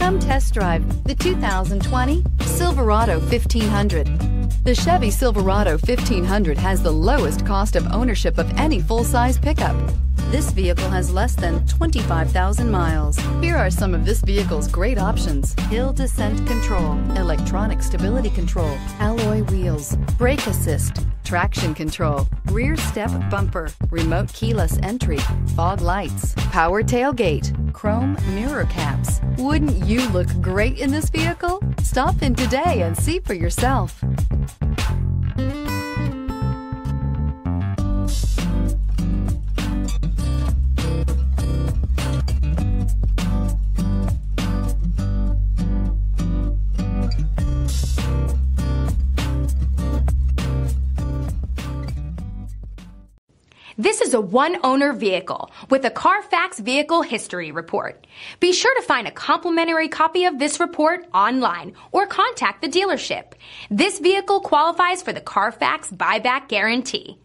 Come test drive the 2020 Silverado 1500. The Chevy Silverado 1500 has the lowest cost of ownership of any full-size pickup. This vehicle has less than 25,000 miles. Here are some of this vehicle's great options: hill descent control, electronic stability control, alloy wheels, brake assist, traction control, rear step bumper, remote keyless entry, fog lights, power tailgate, chrome mirror caps. Wouldn't you look great in this vehicle? Stop in today and see for yourself. This is a one-owner vehicle with a Carfax Vehicle History Report. Be sure to find a complimentary copy of this report online or contact the dealership. This vehicle qualifies for the Carfax Buyback Guarantee.